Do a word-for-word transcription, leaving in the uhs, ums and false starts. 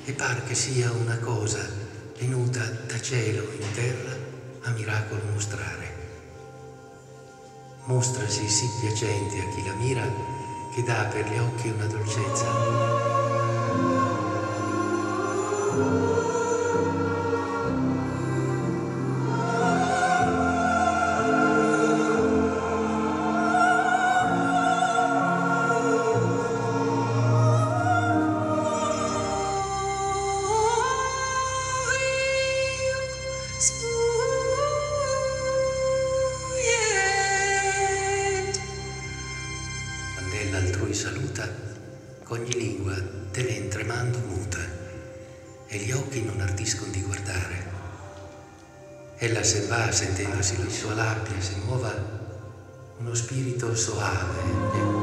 e par che sia una cosa venuta da cielo in terra a miracolo mostrare. Mostrasi sì piacente a chi la mira, che dà per gli occhi una dolcezza. L'altrui saluta, cogni lingua te ven tremando muta, e gli occhi non ardiscono di guardare. Ella se va, sentendosi la sua labbra si muova, uno spirito soave e